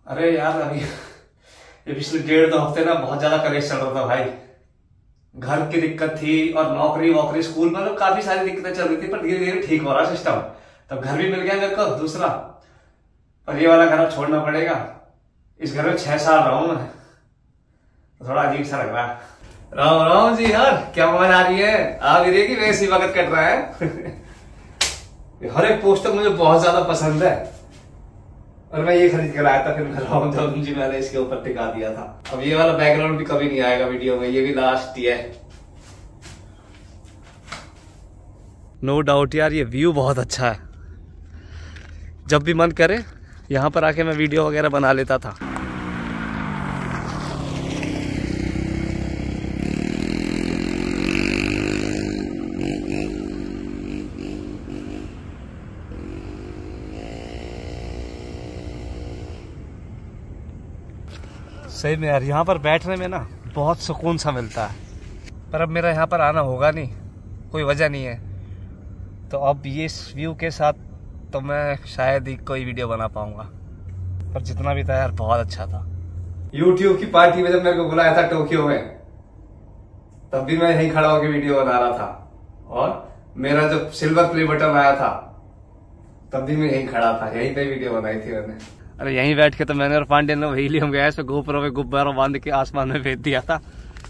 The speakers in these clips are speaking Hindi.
अरे यार अभी ये पिछले 1.5 हफ्ते ना बहुत ज्यादा कलेश चल रहा था भाई। घर की दिक्कत थी और नौकरी वोकरी स्कूल में मतलब काफी सारी दिक्कतें चल रही थी, पर धीरे धीरे ठीक हो रहा सिस्टम। तब घर भी मिल गया मेरे को दूसरा, पर ये वाला घर अब छोड़ना पड़ेगा। इस घर में 6 साल रहा हूं मैं, तो थोड़ा अजीब सा लग रहा है। राम राम जी। यार क्या मौज आ रही है, आ भी रही कि वैसी वक्त कट रहा है। हर एक पोस्टर मुझे बहुत ज्यादा पसंद है और मैं ये खरीद कर आया था। फिर मैं राम राम जी मैंने इसके ऊपर टिका दिया था। अब ये वाला बैकग्राउंड भी कभी नहीं आएगा वीडियो में, ये भी लास्ट ही है। नो डाउट यार ये व्यू बहुत अच्छा है। जब भी मन करे यहाँ पर आके मैं वीडियो वगैरह बना लेता था। सही में यार यहाँ पर बैठने में ना बहुत सुकून सा मिलता है। पर अब मेरा यहाँ पर आना होगा नहीं, कोई वजह नहीं है। तो अब ये इस व्यू के साथ तो मैं शायद ही कोई वीडियो बना पाऊंगा, पर जितना भी था यार बहुत अच्छा था। YouTube की पार्टी में जब मेरे को बुलाया था टोक्यो में, तब भी मैं यहीं खड़ा होकर वीडियो बना रहा था। और मेरा जब सिल्वर प्ले बटन आया था तब भी मैं यहीं खड़ा था, यहीं पे वीडियो बनाई थी मैंने। अरे यहीं बैठ के तो मैंने और पांडे ने हीलियम गैस पे गोप्रो में गुब्बारा बांध के आसमान में भेज दिया था।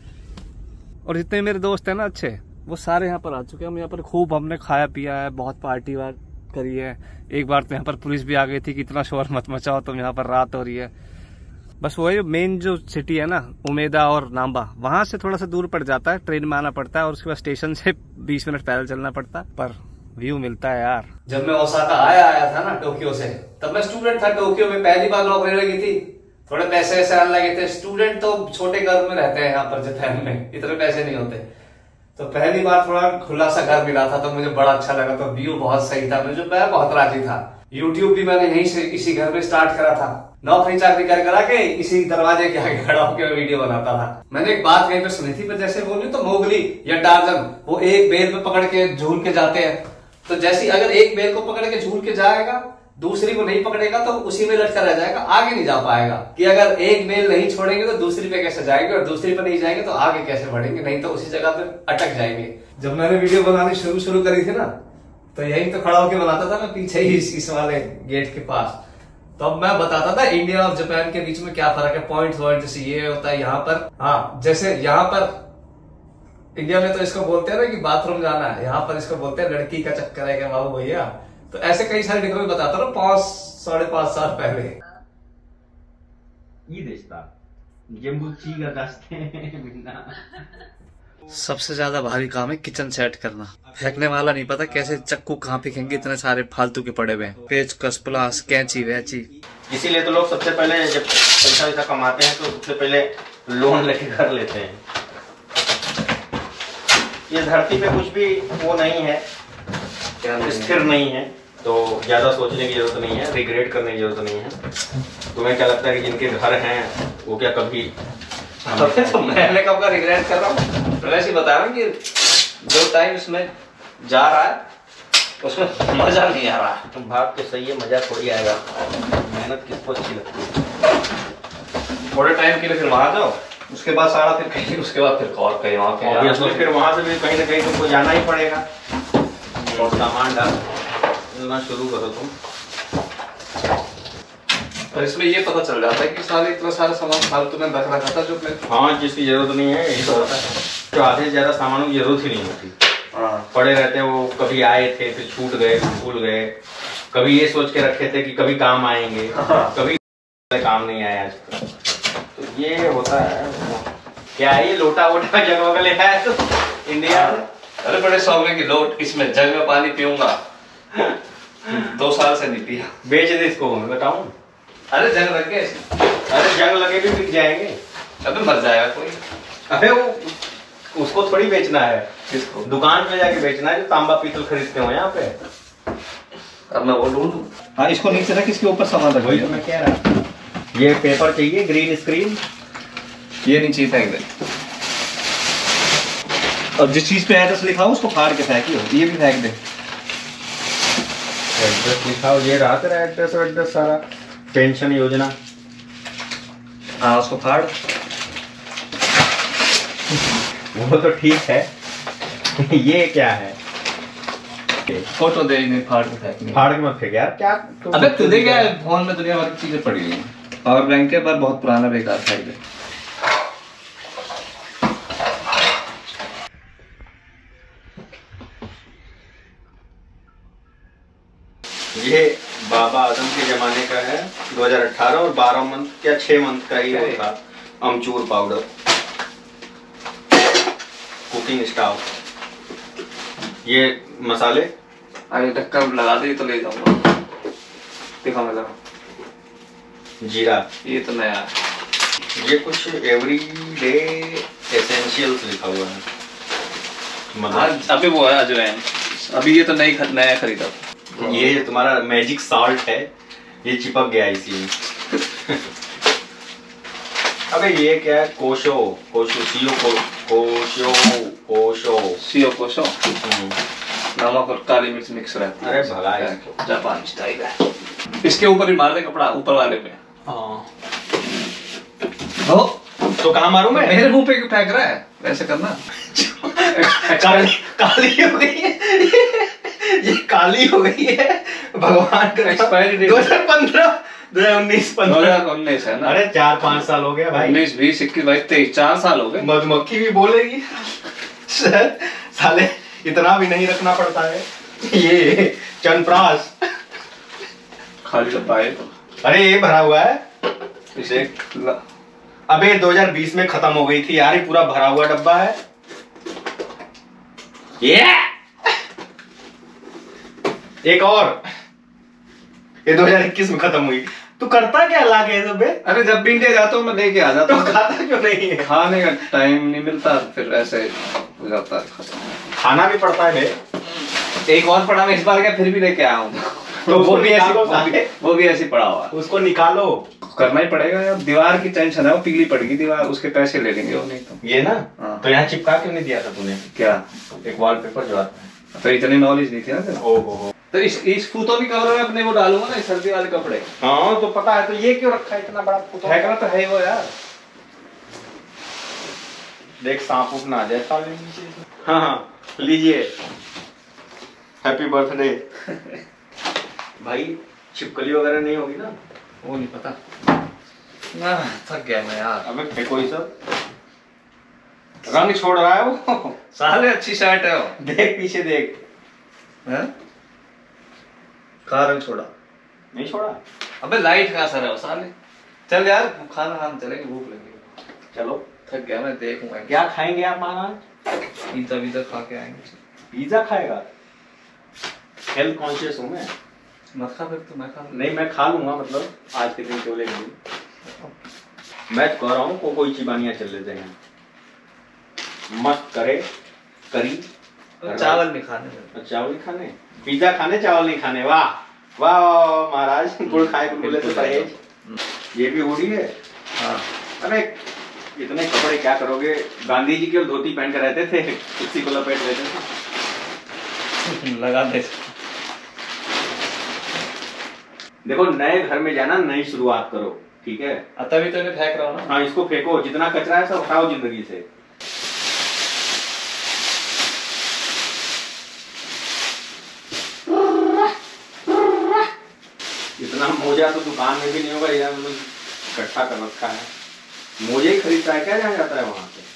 और जितने मेरे दोस्त हैं ना अच्छे, वो सारे यहाँ पर आ चुके हैं। हम यहाँ पर खूब हमने खाया पिया है, बहुत पार्टी वार करी है। एक बार तो यहाँ पर पुलिस भी आ गई थी कि इतना शोर मत मचाओ, तुम यहाँ पर रात हो रही है। बस वही मेन जो सिटी है ना उमेदा और नाम्बा, वहां से थोड़ा सा दूर पड़ जाता है, ट्रेन में आना पड़ता है और उसके बाद स्टेशन से 20 मिनट पैदल चलना पड़ता है, पर व्यू मिलता है यार। जब मैं ओसाका आया था ना टोक्यो से, तब मैं स्टूडेंट था टोक्यो में, पहली बार नौकरी लगी थी। थोड़े पैसे ऐसे आने लगे थे। स्टूडेंट तो छोटे घर में रहते हैं यहाँ पर जापान में, इतने पैसे नहीं होते। तो पहली बार थोड़ा खुला सा घर मिला था तो मुझे बड़ा अच्छा लगा। तो व्यू बहुत सही था, मुझे मैं बहुत राजी था। यूट्यूब भी मैंने यहीं से इसी घर में स्टार्ट करा था। नौकरी चाकरी करा के इसी दरवाजे के आगे खड़ा होकर वीडियो बनाता था। मैंने एक बात कहीं पे सुनी थी, पर जैसे बोली तो मोगली या टार्जन वो एक बेल पे पकड़ के झूल के जाते हैं। तो जैसे अगर एक बेल को पकड़ के झूल के जाएगा, दूसरी को नहीं पकड़ेगा तो उसी में लटका रह जाएगा, आगे नहीं जा पाएगा। कि अगर एक बेल नहीं छोड़ेंगे तो दूसरी पे कैसे जाएंगे, और दूसरी पे नहीं जाएंगे तो आगे कैसे बढ़ेंगे, नहीं तो उसी जगह पे अटक जाएंगे। जब मैंने वीडियो बनानी शुरू करी थी ना, तो यही तो खड़ा होकर बनाता था मैं, पीछे ही इस वाले गेट के पास। तो अब मैं बताता था इंडिया और जापान के बीच में क्या फर्क है, पॉइंट जैसे ये होता है यहाँ पर। हाँ, जैसे यहाँ पर इंडिया में तो इसको बोलते हैं ना कि बाथरूम जाना है, यहाँ पर इसको बोलते हैं लड़की का चक्कर है क्या बाबू भैया। तो ऐसे कई सारे डिफरेंस बताता रहा 5-5.5 साल पहले। सबसे ज्यादा भारी काम है किचन सेट करना। फेंकने वाला नहीं पता कैसे चक्कू कहाँ फेंकेंगे, इतने सारे फालतू के पड़े हुए हैं, पेचकस प्लास कैंची वैची। इसीलिए तो लोग सबसे पहले जब पैसा वैसा कमाते हैं तो सबसे पहले लोन लेके घर लेते हैं। ये धरती पे कुछ भी वो नहीं है, स्थिर नहीं है, तो ज्यादा सोचने की जरूरत नहीं है, रिग्रेट करने की जरूरत नहीं है। तुम्हें क्या लगता है कि जिनके घर हैं वो क्या कभी तो मैंने कब का रिग्रेट कर रहा हूँ। तो वैसे बता रहा हूँ कि जो टाइम इसमें जा रहा है उसमें मजा नहीं आ रहा। तुम भाग तो सही है, मजा थोड़ी आएगा। मेहनत किसको अच्छी लगती है। थोड़े टाइम के लिए फिर वहां जाओ, उसके बाद सारा फिर कहीं, उसके बाद फिर और कहीं वहां फिर वहां से भी कहीं ना कहीं तुमको जाना ही पड़ेगा और सामान डालना शुरू करो तुम। पर इसमें ये पता चल जाता है कि सारे इतना सारा सामान फालतू में रख रखा था जो हाँ जिसकी जरूरत नहीं है, यही तो होता है। तो आधे से ज्यादा सामानों की जरूरत ही नहीं होती, पड़े रहते हैं। वो कभी आए थे फिर छूट गए, भूल गए, कभी ये सोच के रखे थे कि कभी काम आएंगे, कभी काम नहीं आया आज तक। तो ये होता है। क्या है ये लोटा वोटा जगह का लेता है तो इंडिया में। अरे बड़े शौक है कि लोट इसमें जग में पानी पीऊंगा। 2 साल से नहीं पिया। बेच दे इसको, मैं बताऊं। अरे जंग लग गए, अरे जंग लगे भी बिक जाएंगे। अबे मर जाएगा कोई। अबे वो उसको थोड़ी बेचना है, किसको? दुकान पे जाके बेचना है जो तांबा पीतल खरीदते हो यहाँ पे। अब मैं वो ढूंढूं। हाँ इसको नीचे रख, इसके ऊपर सामान रख। वही तो मैं कह रहा। ये पेपर चाहिए, ग्रीन स्क्रीन। ये नहीं चाहिए था एकदम। और जिस चीज पे एड्रेस लिखा हो उसको फाड़ के फेंकियो, ये भी फेंक दे। एड्रेस लिखा हो, ये रहा तेरा एड्रेस सारा। पेंशन योजना हाँ उसको फाड़। वो तो ठीक है। ये क्या है? फोटो दे, नहीं फाड़ के फेंक। फाड़ के मत फेंक यार, क्या अबे तुझे क्या है, फोन में दुनिया भर की चीजें पड़ी हुई हैं। पावर बैंक के पर बहुत पुराना बेकार फेंक दे। ये बाबा आदम के जमाने का है, 2018 और 12 मंथ या 6 मंथ का ही वो था। अमचूर पाउडर, कुकिंग स्टाव, ये मसाले। अरे ढक्कन लगा दे तो ले जाऊंगा। दिखा मैं जरा। जीरा, ये तो नया है। ये कुछ एवरीडे एसेंशियल्स लिखा हुआ है। मतलब अभी वो है अजवाइन। अभी ये तो नया खरीदा। ये तुम्हारा मैजिक सॉल्ट है, ये चिपक गया इसी में। अबे ये क्या है? कोशो नमक और काली मिर्च मिक्स रहती है। अरे भगा इसको, जापान स्टाइल है। इसके ऊपर ही मार दे कपड़ा, ऊपर वाले पे। हाँ तो कहाँ मारूं मैं? मेरे मुंह पे क्यों फेंक रहा है? वैसे करना। काली हो गई है ये काली हो गई है। भगवान का एक्सपायरी डेट 2015 2019 है ना। अरे 4-5 साल हो गया भाई। 19 20 21 22 23 4 साल हो गए। मधुमक्खी भी बोलेगी। साले इतना भी नहीं रखना पड़ता है। ये चनप्राश खाली डब्बा है। अरे ये भरा हुआ है इसे। अबे 2020 में खत्म हो गई थी यार, ये पूरा भरा हुआ डब्बा है। ये एक और, ये 2021 में खत्म हुई। तू करता क्या ला के सब? अरे जब भी इंडिया जाता हूँ मैं लेके आ जाता हूँ। तो खाता क्यों नहीं है? खाने का टाइम नहीं मिलता, फिर ऐसे हो जाता है खत्म। खाना भी पड़ता है बे। एक और पड़ा, मैं इस बार क्या फिर भी लेके आया हूँ। तो वो भी ऐसी पड़ा हुआ। उसको निकालो, करना ही पड़ेगा यार। दीवार की टेंशन है, वो पिघली पड़ेगी दीवार, उसके पैसे ले लेंगे वो। नहीं तो ये ना। हाँ। तो यहाँ चिपका क्यों नहीं दिया था तूने? क्या? एक वॉलपेपर जो आता है। तो इतनी नॉलेज नहीं थी ना तेरा। ओहो। तो इस फूतों की कवर में अपने वो डालूंगा ना, सर्दी वाले कपड़े। हाँ तो पता है, तो ये क्यों रखा है इतना बड़ा फूटा? फेंकना तो है ही वो यार। देख सांप उप ना आ जाए साले नीचे। हाँ लीजिए, हैप्पी बर्थडे। भाई छिपकली वगैरह नहीं होगी ना? वो नहीं पता। थक गया मैं यार। अबे फेंको ये सब, रंग छोड़ रहा है वो। साले अच्छी शर्ट है वो। देख पीछे देख। हैं? कहाँ रंग छोड़ा? नहीं छोड़ा। अबे लाइट का असर है वो साले। चल यार खाना खाने चलेंगे, भूख लगी। चलो। थक गया मैं, देखूंगा क्या खाएंगे आप माना? पिज्जा विज़्ज़ा खा के आएंगे। पिज्जा खाएगा? हेल्थ कॉन्शियस हूँ मैं। मत खा फिर तो। मैं खा नहीं मैं खा लूंगा, मतलब आज के दिन चले गए। मैं तो कह रहा हूँ कोई चिबानियाँ चल लेते हैं, मस्त करे करी। चावल नहीं खाने। चावल नहीं खाने, पिज्जा खाने, चावल नहीं खाने। वाह वाह वाह महाराज, गुड़ खाए को मिले तो परहेज। ये भी हुडी है। हाँ। अरे इतने कपड़े क्या करोगे? गांधी जी केवल धोती पहन कर रहते थे, उसी को लपेट देते थे। लगा दे। देखो नए घर में जाना, नई शुरुआत करो, ठीक है? तभी तो इन्हें फेंक रहा हूँ ना। हाँ इसको फेंको, जितना कचरा है सब हटाओ जिंदगी से। इतना मोजा तो दुकान में भी नहीं होगा, यार इकट्ठा कर रखा है। मोजे ही खरीदता है क्या, जहाँ जाता है वहां से?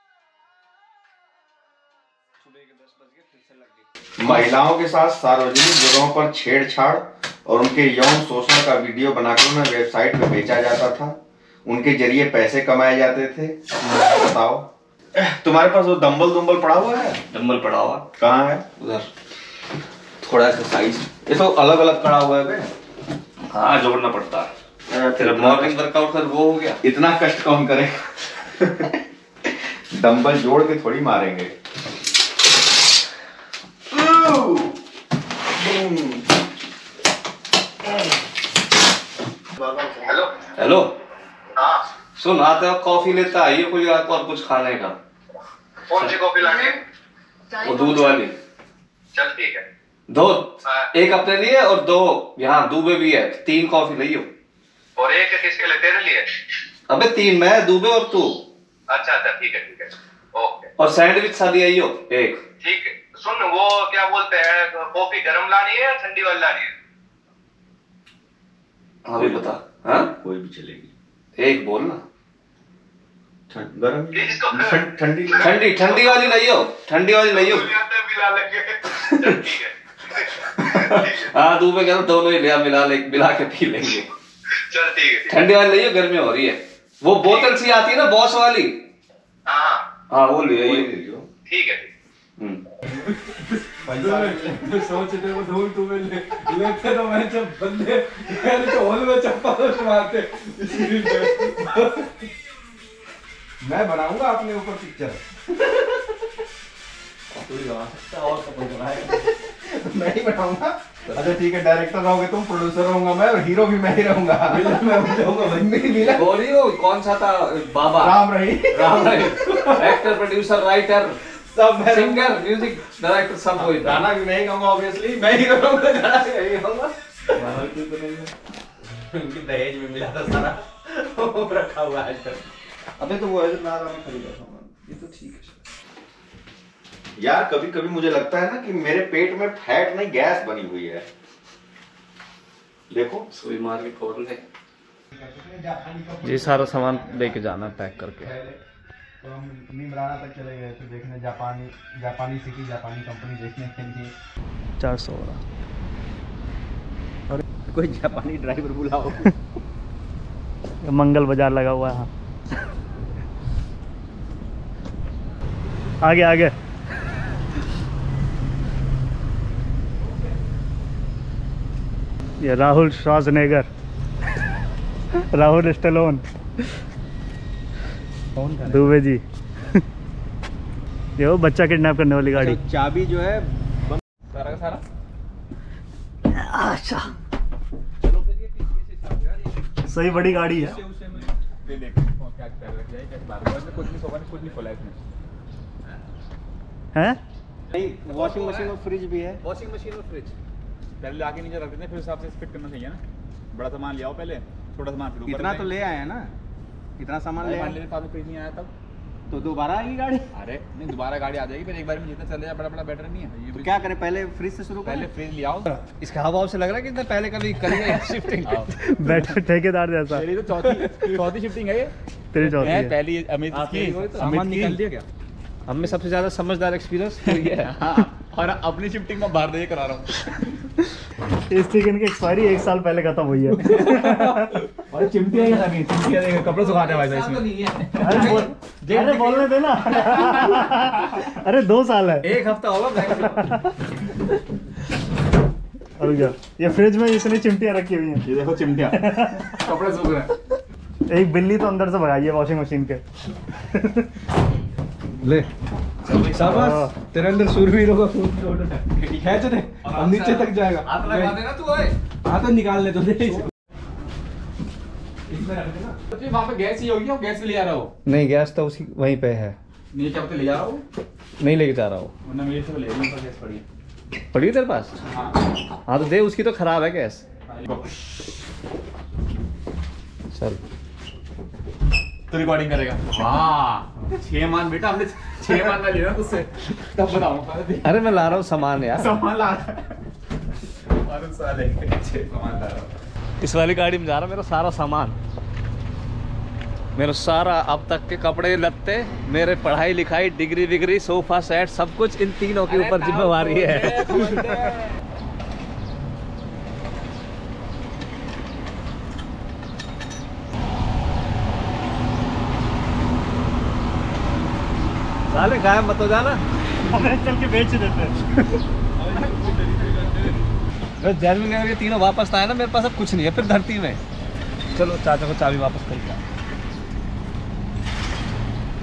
महिलाओं के साथ सार्वजनिक जगहों पर छेड़छाड़ और उनके यौन शोषण का वीडियो बनाकर उन्हें वेबसाइट पे बेचा जाता था। उनके जरिए पैसे कमाए जाते थे। बताओ, तुम्हारे पास वो डंबल पड़ा हुआ है? डंबल पड़ा हुआ कहाँ है? उधर। थोड़ा सा साइज, ये तो अलग अलग पड़ा हुआ है बे। हाँ जोड़ना पड़ता है। फिर मॉर्निंग वर्कआउट कर वो हो गया। इतना कष्ट कौन करेगा? डंबल जोड़ के थोड़ी मारेंगे। Hello hello. हाँ सुन, आते वक्त कॉफी लेता आइए कोई और कुछ खाने का। कौन सी कॉफी लानी? वो दूध वाली। चल ठीक है। दो, एक अपने लिए और दो यहाँ दूबे भी है, 3 कॉफी लियो। और एक किसके लिए, तेरे लिए? अबे 3 मैं, दुबे और तू। अच्छा ठीक है ओके। और सैंडविच सादी आई हो एक। ठीक है, सुन वो क्या बोलते हैं, कॉफी गरम लानी है या ठंडी वाली लानी है? अभी बता। हाँ कोई भी चलेगी, एक बोल ना। गरम ठंडी ठंडी वाली लाइयो, ठंडी वाली लाइयो। मिला लेंगे। चल, ठीक है। हाँ दुबे कह दोनों ही मिला के पी लेंगे। चल ठीक है। ठंडी वाली लाइयो, गर्मी हो रही है। वो बोतल सी आती है ना बॉस वाली। हाँ वो ले आइयो। ठीक है। सोचते वो धूल तुम्हें लेते तो मैं जब बंदे तो हॉल में चप्पल मारते। मैं बनाऊंगा अपने ऊपर पिक्चर। और मैं ही बनाऊंगा। अच्छा ठीक है, डायरेक्टर रहोगे तुम, प्रोड्यूसर रहूंगा मैं, और हीरो भी मैं ही रहूंगा। कौन सा था बाबा? राम रही। एक्टर, प्रोड्यूसर, राइटर, सब सिंगर, म्यूजिक डायरेक्टर, सब कोई। गाना भी मैं ही गाऊंगा ऑब्वियसली, मैं ही गाऊंगा, गाना भी यही गाऊंगा। उनकी दहेज में मिला था सारा, वो रखा हुआ है आजकल। अबे तो वो है जो नारा में खरीदा था, ये तो ठीक है यार। कभी कभी मुझे लगता है ना कि मेरे पेट में फैट नहीं गैस बनी हुई है। देखो सुई मार के खोल ले। ये सारा सामान लेके जाना पैक करके। तो हम निमराना तक चले गए थे देखने, जापानी सिटी, जापानी कंपनी देखने के लिए। 400 हो रहा। और कोई जापानी ड्राइवर बुलाओ। मंगल बाजार लगा हुआ है। आगे आगे। ये राहुल श्वार्ज़नेगर, राहुल स्टेलोन, दुबे जी। ये वो बच्चा किडनैप करने वाली गाड़ी। चाबी जो है सारा का सारा। अच्छा सही बड़ी गाड़ी है। हैं? नहीं, वॉशिंग मशीन और फ्रिज भी है। वॉशिंग मशीन और फ्रिज पहले आके नीचे रख देते हैं, फिर हिसाब से फिट करना चाहिए ना। बड़ा सामान ले आओ पहले, छोटा सामान फिर ऊपर। इतना तो ले आए हैं ना, इतना सामान ले आए। फ्रिज नहीं आया तब तो दोबारा आएगी गाड़ी। अरे नहीं, दोबारा गाड़ी आ जाएगी, फिर एक बार में जितना चले जाए बड़ा बेटर नहीं है ये। तो क्या करें, पहले फ्रिज से शुरू पहले करें? फ्रिज ले आओ। इसका हवा से लग रहा है कि इतना पहले कभी करिए शिफ्टिंग। बैठे ठेकेदार जैसा। मेरी तो चौथी शिफ्टिंग है ये। तेरी चौथी है। पहली अमित की सामान निकाल दिया क्या? हम में सबसे ज्यादा समझदार एक्सपीरियंस तो ये है। हाँ, और अपनी शिफ्टिंग में बाहर दे करा रहा हूँ। इस चिकन की एक्सपायरी 1 साल पहले खत्म हुई है। और चिमटियाँ ही लगी, चिमटियाँ देखो, कपड़े सुखाने वाले इसमें। अरे बोलने देना। अरे 2 साल है। 1 हफ्ता होगा। और क्या, ये फ्रिज में इसने चिमटियाँ रखी हुई हैं। ये देखो चिमटियाँ, कपड़े सूख रहे हैं। एक बिल्ली तो अंदर से भगाई है वॉशिंग मशीन के। ले शाबाश, तेरे अंदर सूरवीरों का खून खींच दे, अब नीचे तक जाएगा। हाथ लगा देना तू। ओए हाथ तो निकालने तो दे। वहाँ पे गैस ही होगी, गैस ले जा रहा हो? नहीं, गैस तो उसी वहीं पे है। नीचे क्या ले जा रहा हूँ? नहीं लेके जा रहा हूँ। वरना मेरे से ले गैस पड़ी है। पड़ी है तेरे पास? हाँ तो दे, उसकी तो खराब है गैस। चल तो रिकॉर्डिंग करेगा। हाँ 6 मान बेटा, हमने 6 मान ना लिया तुझसे, तब बताऊँ। अरे मैं ला रहा हूँ सामान यार। सामान ला रहा है। और साले 6 सामान ला रहा हूँ। इस वाली गाड़ी में जा रहा मेरा सारा सामान, मेरा सारा अब तक के कपड़े लत्ते, मेरे पढ़ाई लिखाई, डिग्री विग्री, सोफा सेट, सब कुछ इन तीनों के ऊपर जिम्मेवारी है। साले गायब मत हो जाना। चल के बेच देते हैं। जैस्मिन ये तीनों वापस आए ना, मेरे पास अब कुछ नहीं है फिर धरती में। चलो चाचा को चाबी वापस करके।